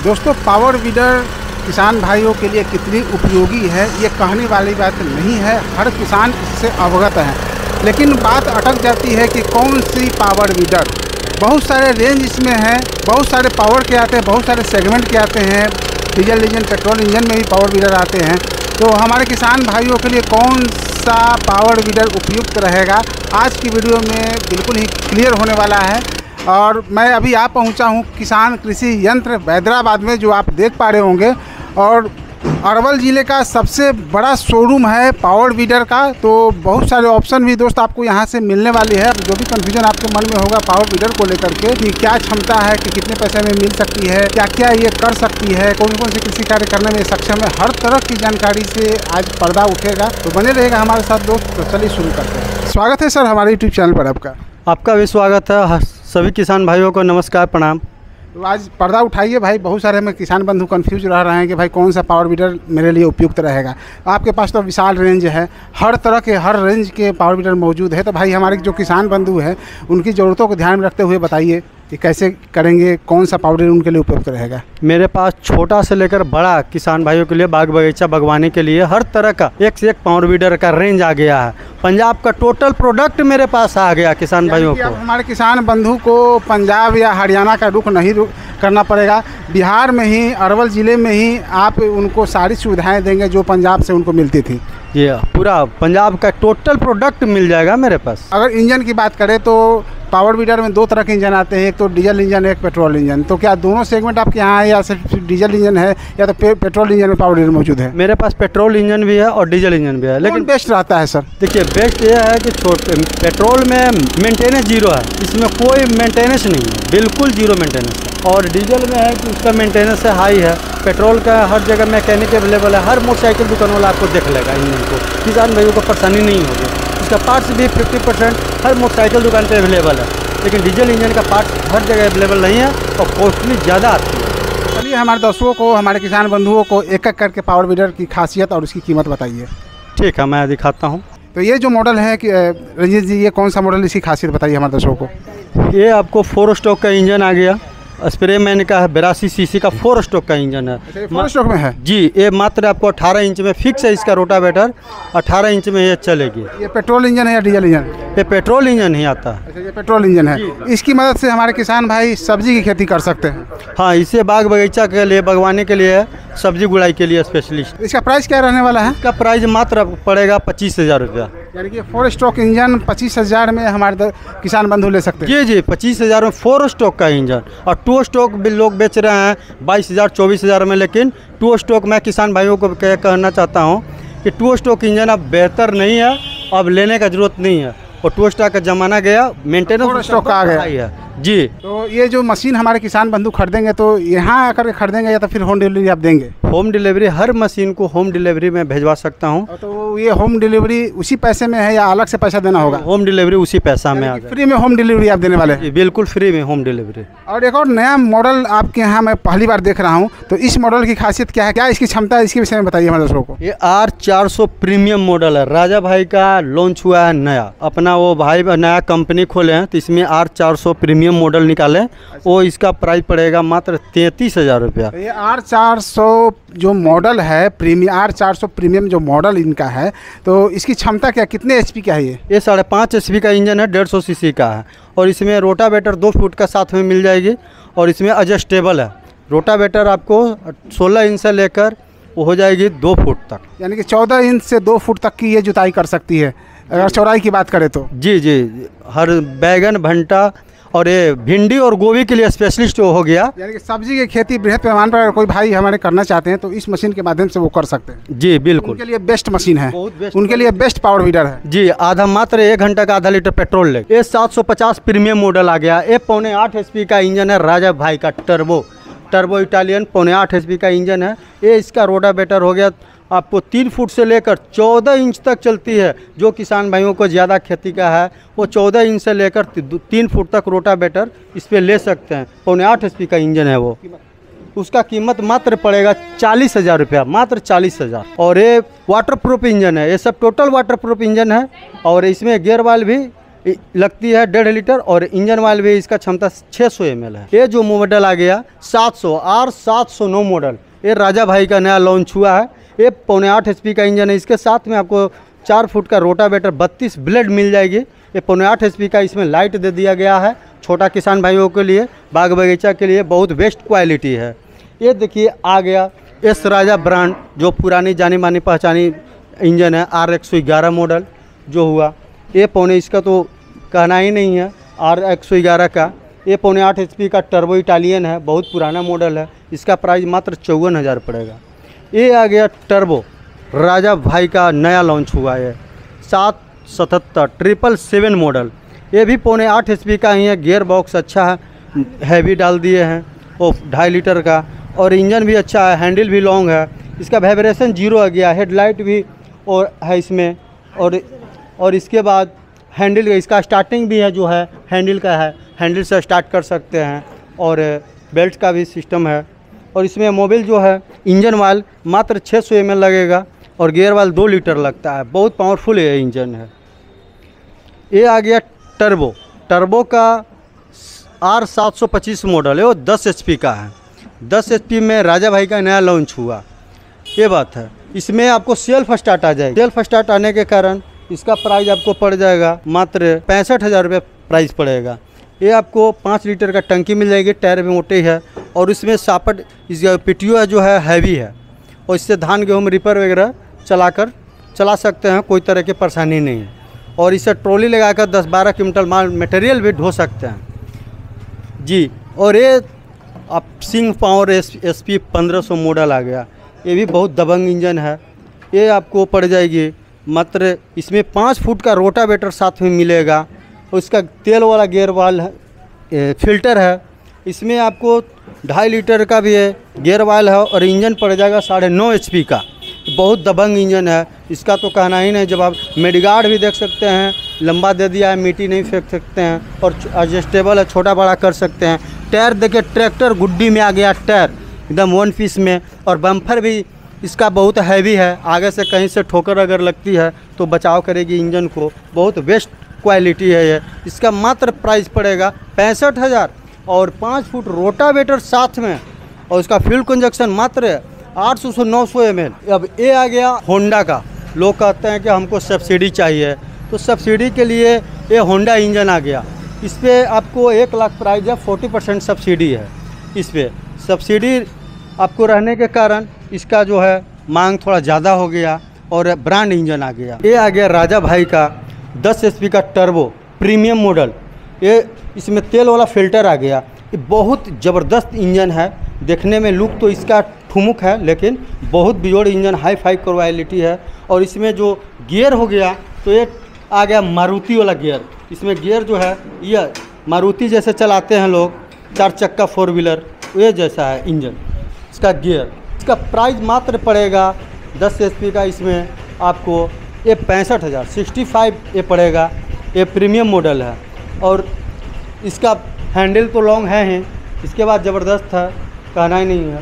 दोस्तों power weeder किसान भाइयों के लिए कितनी उपयोगी है ये कहने वाली बात नहीं है, हर किसान इससे अवगत है। लेकिन बात अटक जाती है कि कौन सी पावर वीडर। बहुत सारे रेंज इसमें हैं, बहुत सारे पावर के आते हैं, बहुत सारे सेगमेंट के आते हैं, डीजल इंजन पेट्रोल इंजन में भी पावर वीडर आते हैं। तो हमारे किसान भाइयों के लिए कौन सा पावर वीडर उपयुक्त रहेगा आज की वीडियो में बिल्कुल ही क्लियर होने वाला है। और मैं अभी आ पहुंचा हूं किसान कृषि यंत्र हैदराबाद में, जो आप देख पा रहे होंगे। और अरवल ज़िले का सबसे बड़ा शोरूम है पावर वीडर का। तो बहुत सारे ऑप्शन भी दोस्त आपको यहां से मिलने वाली है। जो भी कन्फ्यूजन आपके मन में होगा पावर वीडर को लेकर के कि क्या क्षमता है, कि कितने पैसे में मिल सकती है, क्या क्या ये कर सकती है, कौन कौन से कृषि कार्य करने में सक्षम है, हर तरह की जानकारी से आज पर्दा उठेगा। तो बने रहेगा हमारे साथ दोस्त। तो चलिए शुरू करते हैं। स्वागत है सर हमारे यूट्यूब चैनल पर आपका भी स्वागत है। सभी किसान भाइयों को नमस्कार प्रणाम। तो आज पर्दा उठाइए भाई। बहुत सारे हमें किसान बंधु कंफ्यूज रह रहे हैं कि भाई कौन सा पावर वीडर मेरे लिए उपयुक्त रहेगा। आपके पास तो विशाल रेंज है, हर तरह के हर रेंज के पावर वीडर मौजूद है। तो भाई हमारे जो किसान बंधु हैं उनकी ज़रूरतों को ध्यान में रखते हुए बताइए कि कैसे करेंगे, कौन सा पावर वीडर उनके लिए उपयुक्त रहेगा। मेरे पास छोटा से लेकर बड़ा किसान भाइयों के लिए बाग बगीचा बागवानी के लिए हर तरह का एक से एक पावर वीडर का रेंज आ गया है। पंजाब का टोटल प्रोडक्ट मेरे पास आ गया किसान भाइयों को। हमारे किसान बंधु को पंजाब या हरियाणा का रुख नहीं करना पड़ेगा। बिहार में ही, अरवल ज़िले में ही आप उनको सारी सुविधाएं देंगे जो पंजाब से उनको मिलती थी। ये पूरा पंजाब का टोटल प्रोडक्ट मिल जाएगा मेरे पास। अगर इंजन की बात करें तो पावर वीडर में दो तरह के इंजन आते हैं, एक तो डीजल इंजन है, एक पेट्रोल इंजन। तो क्या दोनों सेगमेंट आपके यहाँ है या सिर्फ डीजल इंजन है या तो पेट्रोल इंजन में पावर वीडर मौजूद है? मेरे पास पेट्रोल इंजन भी है और डीजल इंजन भी है। लेकिन बेस्ट रहता है सर? देखिए बेस्ट ये है कि पेट्रोल में मेंटेनेंस जीरो है, इसमें कोई मेंटेनेंस नहीं है, बिल्कुल जीरो मेंटेनेंस है। और डीजल में है कि उसका मेंटेनेंस हाई है। पेट्रोल का हर जगह मैकेनिक अवेलेबल है, हर मोटरसाइकिल दुकान वाला आपको देख लेगा इंजन को, किसान भाइयों को परेशानी नहीं होगी। इसका पार्ट्स भी 50% हर मोटरसाइकिल दुकान पे अवेलेबल है। लेकिन डीजल इंजन का पार्ट्स हर जगह अवेलेबल नहीं है और कॉस्टली ज़्यादा आती है। चलिए हमारे दर्शकों को, हमारे किसान बंधुओं को एक एक करके पावर वीडर की खासियत और उसकी कीमत बताइए। ठीक है, मैं दिखाता हूँ। तो ये जो मॉडल है कि रंजीत जी, ये कौन सा मॉडल, इसकी खासियत बताइए हमारे दर्शकों को। ये आपको 4 स्ट्रोक का इंजन आ गया। स्प्रे मैन का है, 82 सीसी का 4 स्ट्रोक का इंजन है। 4 स्ट्रोक में है जी। ये मात्र आपको 18 इंच में फिक्स है इसका रोटावेटर, 18 इंच में ये चलेगी। ये पेट्रोल इंजन है या डीजल इंजन? ये पेट्रोल इंजन ही आता है। अच्छा, ये पेट्रोल इंजन है। इसकी मदद से हमारे किसान भाई सब्जी की खेती कर सकते हैं। हाँ, इसे बाग बगीचा के लिए, बागवानी के लिए, सब्जी गुड़ाई के लिए स्पेशलिस्ट। इसका प्राइस क्या रहने वाला है? इसका प्राइस मात्र पड़ेगा 25,000 रुपया। यानी कि 4 स्ट्रोक इंजन 25,000 में हमारे किसान बंधु ले सकते हैं। जी 25,000 में 4 स्ट्रोक का इंजन। और 2 स्ट्रोक भी लोग बेच रहे हैं 22,000 24,000 में। लेकिन 2 स्ट्रोक मैं किसान भाइयों को कहना चाहता हूँ कि 2 स्ट्रोक इंजन अब बेहतर नहीं है, अब लेने का जरूरत नहीं है। और 2 स्ट्रोक का ज़माना गया, मेंटेनेंस स्ट्रोक आ गया है जी। तो ये जो मशीन हमारे किसान बंधु खरीदेंगे तो यहाँ आकर खरीदेंगे या तो फिर होम डिलीवरी आप देंगे? होम डिलीवरी, हर मशीन को होम डिलीवरी में भेजवा सकता हूँ। तो ये होम डिलीवरी उसी पैसे में है या अलग से पैसा देना होगा? होम डिलीवरी उसी पैसा में आ गया। फ्री में होम डिलीवरी आप देने वाले हैं? बिल्कुल फ्री में होम डिलीवरी। और एक और नया मॉडल आपके यहाँ मैं पहली बार देख रहा हूँ, तो इस मॉडल की खासियत क्या है, क्या इसकी क्षमता है, इसके विषय में बताइए हमारे दर्शकों को। ये R400 प्रीमियम मॉडल है। राजा भाई का लॉन्च हुआ है नया, अपना वो भाई नया कंपनी खोले हैं, तो इसमें R400 प्रीमियम मॉडल निकाले। वो इसका प्राइस पड़ेगा मात्र 33,000 रुपया। ये R400 जो मॉडल है प्रीमियम, R400 प्रीमियम जो मॉडल इनका है, तो इसकी क्षमता क्या, कितने HP का है ये? 5.5 HP का इंजन है, 150 सीसी का है। और इसमें रोटावेटर 2 फुट का साथ में मिल जाएगी। और इसमें एडजस्टेबल है। रोटावेटर आपको 16 इंच से लेकर वो हो जाएगी 2 फुट तक। यानी कि 14 इंच से 2 फुट तक की ये जुताई कर सकती है अगर चौड़ाई की बात करें तो। जी हर बैगन, भंटा और ये भिंडी और गोभी के लिए स्पेशलिस्ट हो गया। यानी कि सब्जी की खेती बृहद पैमाने पर अगर कोई भाई हमारे करना चाहते हैं तो इस मशीन के माध्यम से वो कर सकते हैं। जी बिल्कुल, उनके लिए बेस्ट मशीन है, उनके लिए बेस्ट पावर वीडर है जी। मात्र 1 घंटा का आधा लीटर पेट्रोल ले। ये 750 प्रीमियम मॉडल आ गया। ये 8.5 HP का इंजन है, राजा भाई का टर्बो इटालियन 8.5 HP का इंजन है। ये इसका रोटावेटर हो गया आपको 3 फुट से लेकर 14 इंच तक चलती है। जो किसान भाइयों को ज़्यादा खेती का है वो 14 इंच से लेकर 3 फुट तक रोटावेटर इस पर ले सकते हैं। 8.5 HP का इंजन है वो। उसका कीमत मात्र पड़ेगा 40,000 रुपया, मात्र 40,000। और ये वाटर प्रूफ इंजन है, ये सब टोटल वाटर प्रूफ इंजन है। और इसमें गियर वाल भी लगती है 1.5 लीटर और इंजन ऑयल भी इसका क्षमता 600 ml है। ये जो मॉडल आ गया 700 R709 मॉडल, ये राजा भाई का नया लॉन्च हुआ है। ये 4.8 HP का इंजन है। इसके साथ में आपको 4 फुट का रोटावेटर 32 ब्लेड मिल जाएगी। ये 4.8 HP का इसमें लाइट दे दिया गया है। छोटा किसान भाइयों के लिए, बाग बगीचा के लिए बहुत बेस्ट क्वालिटी है। ये देखिए आ गया एस राजा ब्रांड, जो पुरानी जानी मानी पहचानी इंजन है। R111 मॉडल जो हुआ, ये पौने इसका तो कहना ही नहीं है। R111 का ये 4.8 HP का टर्बो इटालियन है, बहुत पुराना मॉडल है। इसका प्राइस मात्र 54,000 पड़ेगा। ये आ गया टर्बो, राजा भाई का नया लॉन्च हुआ है 777 777 मॉडल। ये भी 4.8 HP का ही है। गियर बॉक्स अच्छा है, हैवी डाल दिए हैं और 2.5 लीटर का, और इंजन भी अच्छा है, हैंडल भी लॉन्ग है। इसका वाइब्रेशन 0 आ गया, हेडलाइट भी और है इसमें, और इसके बाद हैंडल इसका स्टार्टिंग भी है, जो है हैंडल का है, हैंडल से स्टार्ट कर सकते हैं, और बेल्ट का भी सिस्टम है। और इसमें मोबिल जो है इंजन ऑयल मात्र 600 ml लगेगा और गियर ऑयल 2 लीटर लगता है। बहुत पावरफुल ये इंजन है। ये आ गया टर्बो, टर्बो का R725 मॉडल है, वो 10 HP का है। 10 HP में राजा भाई का नया लॉन्च हुआ, ये बात है। इसमें आपको सेल्फ स्टार्ट आ जाएगी। सेल्फ स्टार्ट आने के कारण इसका प्राइस आपको पड़ जाएगा मात्र 65,000 रुपये प्राइस पड़ेगा। ये आपको 5 लीटर का टंकी मिल जाएगी, टायर भी मोटे है, और इसमें सापट इसका PTO है जो है हैवी है, और इससे धान गेहूँ रिपर वगैरह चला सकते हैं, कोई तरह की परेशानी नहीं है। और इसे ट्रॉली लगाकर 10-12 क्विंटल माल मटेरियल भी ढो सकते हैं जी। और ये अब सिंह पावर SP 1500 मॉडल आ गया, ये भी बहुत दबंग इंजन है। ये आपको पड़ जाएगी मात्र, इसमें 5 फुट का रोटावेटर साथ में मिलेगा, और इसका तेल वाला गियर वाल फिल्टर है। इसमें आपको 2.5 लीटर का भी है, गियर वाल है, और इंजन पड़ जाएगा 9.5 HP का। बहुत दबंग इंजन है, इसका तो कहना ही नहीं। जब आप मेडगार्ड भी देख सकते हैं, लंबा दे दिया है, मिट्टी नहीं फेंक सकते हैं, और एडजस्टेबल है, छोटा बड़ा कर सकते हैं। टायर देखिए, ट्रैक्टर गुड्डी में आ गया टायर, एकदम 1 पीस में, और बम्फर भी इसका बहुत हैवी है। आगे से कहीं से ठोकर अगर लगती है तो बचाव करेगी इंजन को। बहुत बेस्ट क्वालिटी है ये। इसका मात्र प्राइस पड़ेगा 65,000, और 5 फुट रोटावेटर साथ में, और इसका फ्यूल कंजक्शन मात्र 800 से 900 ml। अब ये आ गया होंडा का। लोग कहते हैं कि हमको सब्सिडी चाहिए, तो सब्सिडी के लिए ये होंडा इंजन आ गया। इस पर आपको 1 लाख प्राइस है, 40% सब्सिडी है। इस पर सब्सिडी आपको रहने के कारण इसका जो है मांग थोड़ा ज़्यादा हो गया, और ब्रांड इंजन आ गया। ये आ गया राजा भाई का 10 HP का टर्बो प्रीमियम मॉडल। ये इसमें तेल वाला फिल्टर आ गया। ये बहुत ज़बरदस्त इंजन है, देखने में लुक तो इसका ठुमुक है, लेकिन बहुत बिजोड़ इंजन, हाई फाई क्वालिटी है। और इसमें जो गियर हो गया, तो ये आ गया मारुति वाला गियर। इसमें गियर जो है ये मारुति जैसे चलाते हैं लोग, 4 चक्का 4 व्हीलर, ये जैसा है इंजन इसका गियर। इसका प्राइस मात्र पड़ेगा 10 HP का। इसमें आपको ये 65,000 65 ये पड़ेगा। ये प्रीमियम मॉडल है, और इसका हैंडल तो लॉन्ग है ही, इसके बाद ज़बरदस्त है, कहना ही नहीं है।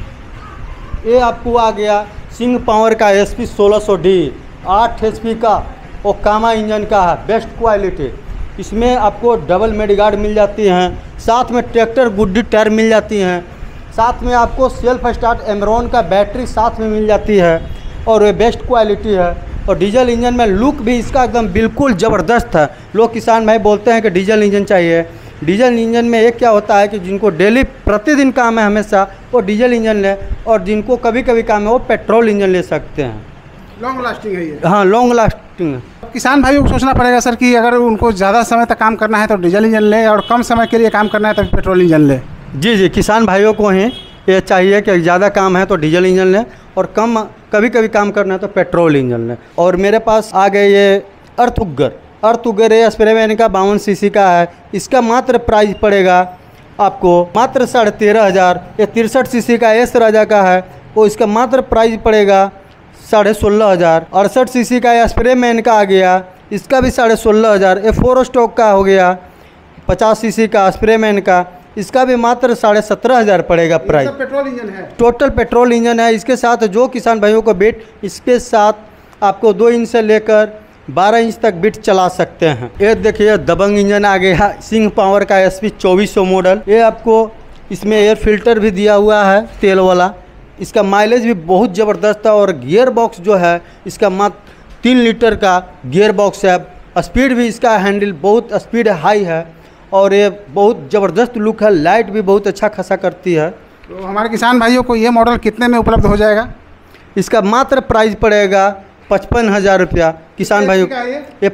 ये आपको आ गया सिंह पावर का SP 1600D 8 HP का, और कामा इंजन का है, बेस्ट क्वालिटी। इसमें आपको डबल मेडगार्ड मिल जाती हैं, साथ में ट्रैक्टर गुड्डी टायर मिल जाती हैं, साथ में आपको सेल्फ स्टार्ट एमरॉन का बैटरी साथ में मिल जाती है, और ये बेस्ट क्वालिटी है। और डीजल इंजन में लुक भी इसका एकदम बिल्कुल ज़बरदस्त है। लोग किसान भाई बोलते हैं कि डीजल इंजन चाहिए। डीजल इंजन में एक क्या होता है कि जिनको डेली प्रतिदिन काम है हमेशा, वो डीजल इंजन लें, और जिनको कभी कभी काम है वो पेट्रोल इंजन ले सकते हैं। लॉन्ग लास्टिंग है ये। हाँ, लॉन्ग लास्टिंग है। किसान भाइयों को सोचना पड़ेगा सर कि अगर उनको ज़्यादा समय तक काम करना है तो डीजल इंजन ले, और कम समय के लिए काम करना है तो पेट्रोल इंजन ले। जी, किसान भाइयों को ही ये चाहिए कि ज़्यादा काम है तो डीजल इंजन लें, और कम कभी कभी काम करना है तो पेट्रोल इंजन लें। और मेरे पास आ गए ये अर्थउगर ये स्प्रेमैन का 52 cc का है। इसका मात्र प्राइस पड़ेगा आपको मात्र 13,500। ये 63 cc का एस राजा का है, वो इसका मात्र प्राइस पड़ेगा 16,500। 68 cc का स्प्रेमैन का आ गया, इसका भी 16,500। ये 4 स्टॉक का हो गया 50 cc का स्प्रेमैन का, इसका भी मात्र 17,500 पड़ेगा प्राइस। पेट्रोल इंजन है, टोटल पेट्रोल इंजन है। इसके साथ जो किसान भाइयों को बेट, इसके साथ आपको 2 इंच से लेकर 12 इंच तक बिट चला सकते हैं। ये देखिए दबंग इंजन आ गया, सिंह पावर का SP 2400 मॉडल। ये आपको इसमें एयर फिल्टर भी दिया हुआ है तेल वाला। इसका माइलेज भी बहुत ज़बरदस्त है और गियर बॉक्स जो है इसका मात्र 3 लीटर का गियर बॉक्स है। स्पीड भी इसका हैंडल बहुत स्पीड हाई है और ये बहुत ज़बरदस्त लुक है। लाइट भी बहुत अच्छा खासा करती है। तो हमारे किसान भाइयों को ये मॉडल कितने में उपलब्ध हो जाएगा? इसका मात्र प्राइस पड़ेगा 55,000 रुपया किसान भाइयों। ये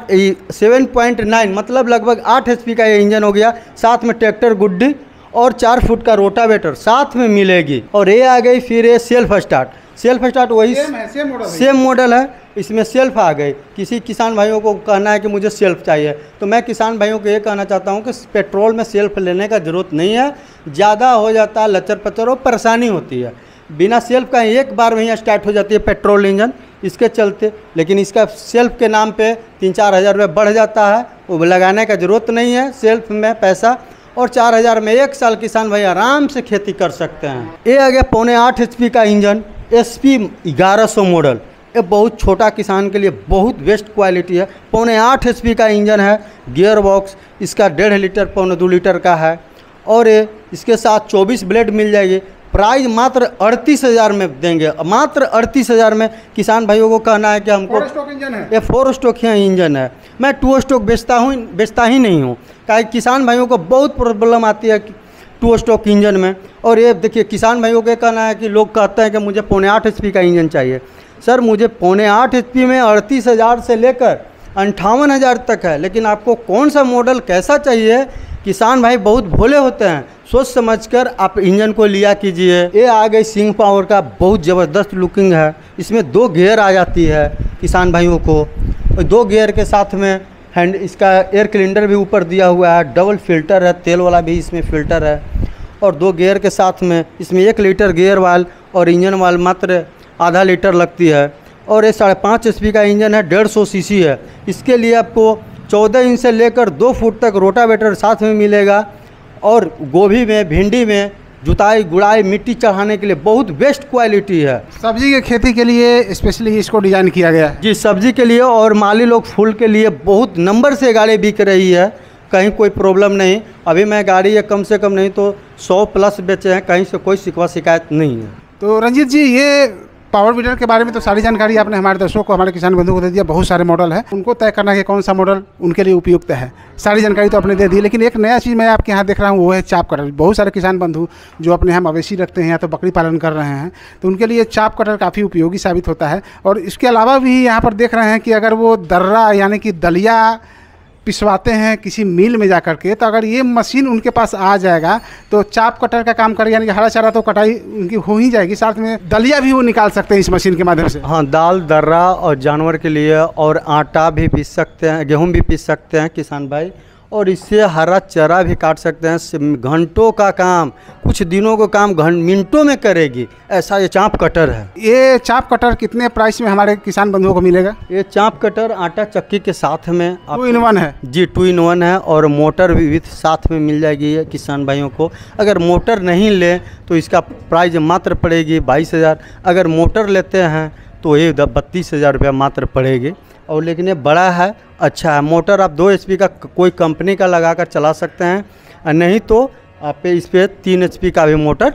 7.9 मतलब लगभग 8 HP का ये इंजन हो गया। साथ में ट्रैक्टर गुड्डी और 4 फुट का रोटावेटर साथ में मिलेगी। और ये आ गई फिर ये सेल्फ स्टार्ट वही सेम मॉडल है। इसमें सेल्फ आ गई। किसी किसान भाइयों को कहना है कि मुझे सेल्फ चाहिए, तो मैं किसान भाइयों को ये कहना चाहता हूँ कि पेट्रोल में सेल्फ लेने का ज़रूरत नहीं है। ज़्यादा हो जाता है लचर पचर और परेशानी होती है। बिना सेल्फ का एक बार में ही स्टार्ट हो जाती है पेट्रोल इंजन इसके चलते। लेकिन इसका सेल्फ के नाम पे 3-4 हज़ार रुपये बढ़ जाता है, वो लगाने का ज़रूरत नहीं है सेल्फ में पैसा। और 4 हज़ार में 1 साल किसान भाई आराम से खेती कर सकते हैं। ये आ गया 7.5 HP का इंजन SP 1100 मॉडल। ये बहुत छोटा किसान के लिए बहुत बेस्ट क्वालिटी है। 7.5 HP का इंजन है। गियर बॉक्स इसका 1.5 लीटर 2 लीटर का है और ये इसके साथ 24 ब्लेड मिल जाएगी। प्राइस मात्र 38,000 में देंगे। मात्र 38,000 में किसान भाइयों को कहना है कि हमको 4 स्ट्रोक इंजन है। ये 4 स्ट्रोक इंजन है। मैं 2 स्ट्रोक बेचता ही नहीं हूँ, क्या किसान भाइयों को बहुत प्रॉब्लम आती है 2 स्ट्रोक इंजन में। और ये देखिए किसान भाइयों को कहना है कि लोग कहते हैं कि मुझे 7.5 HP का इंजन चाहिए। सर मुझे 7.5 HP में 38,000 से लेकर 58,000 तक है। लेकिन आपको कौन सा मॉडल कैसा चाहिए, किसान भाई बहुत भोले होते हैं, सोच समझकर आप इंजन को लिया कीजिए। ये आ गई सिंह पावर का, बहुत ज़बरदस्त लुकिंग है। इसमें 2 गियर आ जाती है किसान भाइयों को। 2 गियर के साथ में हैंड इसका एयर सिलेंडर भी ऊपर दिया हुआ है। डबल फिल्टर है, तेल वाला भी इसमें फिल्टर है। और 2 गियर के साथ में इसमें 1 लीटर गियर वाल और इंजन वाल मात्र आधा लीटर लगती है। और ये 5.5 HP का इंजन है, 150 cc है। इसके लिए आपको 14 इंच से लेकर 2 फुट तक रोटावेटर साथ में मिलेगा। और गोभी में, भिंडी में जुताई गुड़ाई मिट्टी चढ़ाने के लिए बहुत बेस्ट क्वालिटी है। सब्जी की खेती के लिए स्पेशली इसको डिज़ाइन किया गया है। जी सब्जी के लिए और माली लोग फूल के लिए बहुत नंबर से गाड़ी बिक रही है, कहीं कोई प्रॉब्लम नहीं। अभी मैं गाड़ी ये कम से कम नहीं तो 100 प्लस बेचे हैं, कहीं से कोई शिकवा शिकायत नहीं है। तो रंजीत जी ये पावर वीडर के बारे में तो सारी जानकारी आपने हमारे दर्शकों को, हमारे किसान बंधुओं को दे दिया। बहुत सारे मॉडल हैं, उनको तय करना है कि कौन सा मॉडल उनके लिए उपयुक्त है। सारी जानकारी तो आपने दे दी, लेकिन एक नया चीज़ मैं आपके यहाँ देख रहा हूँ, वो है चाप कटर। बहुत सारे किसान बंधु जो अपने यहाँ मवेशी रखते हैं या तो बकरी पालन कर रहे हैं, तो उनके लिए चाप कटर काफ़ी उपयोगी साबित होता है। और इसके अलावा भी यहाँ पर देख रहे हैं कि अगर वो दर्रा यानी कि दलिया पिसवाते हैं किसी मिल में जा करके, तो अगर ये मशीन उनके पास आ जाएगा तो चाप कटर का काम करेगा, यानी कि हरा चारा तो कटाई उनकी हो ही जाएगी, साथ में दलिया भी वो निकाल सकते हैं इस मशीन के माध्यम से। हाँ, दाल दर्रा और जानवर के लिए, और आटा भी पीस सकते हैं, गेहूं भी पीस सकते हैं किसान भाई। और इससे हरा चारा भी काट सकते हैं। घंटों का काम, कुछ दिनों का काम मिनटों में करेगी, ऐसा ये चाप कटर है। ये चाप कटर कितने प्राइस में हमारे किसान बंधुओं को मिलेगा? ये चाप कटर आटा चक्की के साथ में 2 in 1 है। जी 2 in 1 है और मोटर भी विथ साथ में मिल जाएगी ये किसान भाइयों को। अगर मोटर नहीं ले तो इसका प्राइस मात्र पड़ेगी 22,000। अगर मोटर लेते हैं तो ये 32,000 रुपया मात्र पड़ेगी। और लेकिन ये बड़ा है, अच्छा है। मोटर आप 2 HP का कोई कंपनी का लगाकर चला सकते हैं, और नहीं तो आप इस पर 3 HP का भी मोटर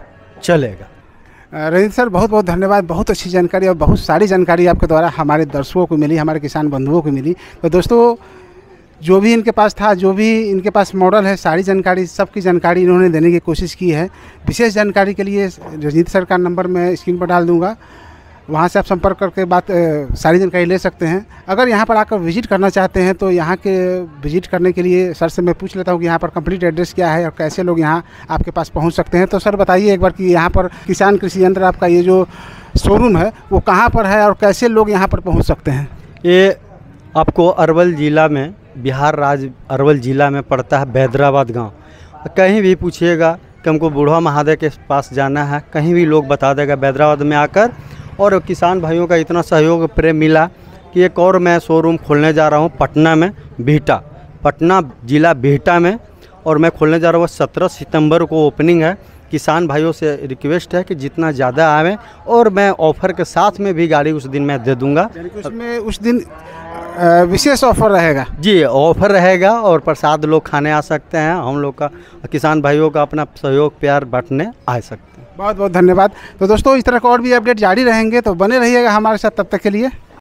चलेगा। रंजीत सर बहुत बहुत धन्यवाद। बहुत अच्छी जानकारी और बहुत सारी जानकारी आपके द्वारा हमारे दर्शकों को मिली, हमारे किसान बंधुओं को मिली। तो दोस्तों जो भी इनके पास था, जो भी इनके पास मॉडल है, सारी जानकारी, सबकी जानकारी इन्होंने देने की कोशिश की है। विशेष जानकारी के लिए रंजीत सर का नंबर मैं स्क्रीन पर डाल दूँगा, वहाँ से आप संपर्क करके सारी जानकारी ले सकते हैं। अगर यहाँ पर आकर विजिट करना चाहते हैं तो यहाँ के विजिट करने के लिए सर से मैं पूछ लेता हूँ कि यहाँ पर कंप्लीट एड्रेस क्या है और कैसे लोग यहाँ आपके पास पहुँच सकते हैं। तो सर बताइए एक बार कि यहाँ पर किसान कृषि यंत्र आपका ये जो शोरूम है वो कहाँ पर है और कैसे लोग यहाँ पर पहुँच सकते हैं? ये आपको अरवल ज़िला में, बिहार राज्य अरवल ज़िला में पड़ता है, बैदराबाद गाँव। कहीं भी पूछिएगा कि हमको बूढ़ा महादेव के पास जाना है, कहीं भी लोग बता देगा बैदराबाद में आकर। और किसान भाइयों का इतना सहयोग प्रेम मिला कि एक और मैं शोरूम खोलने जा रहा हूँ पटना में, बिहटा, पटना ज़िला बिहटा में। और मैं खोलने जा रहा हूँ 17 सितंबर को ओपनिंग है। किसान भाइयों से रिक्वेस्ट है कि जितना ज़्यादा आवे, और मैं ऑफ़र के साथ में भी गाड़ी उस दिन मैं दे दूँगा। उसमें उस दिन विशेष ऑफर रहेगा। जी, ऑफर रहेगा और प्रसाद लोग खाने आ सकते हैं। हम लोग का किसान भाइयों का अपना सहयोग प्यार बांटने आ सकते हैं। बहुत बहुत धन्यवाद। तो दोस्तों इस तरह का और भी अपडेट जारी रहेंगे, तो बने रहिएगा हमारे साथ। तब तक के लिए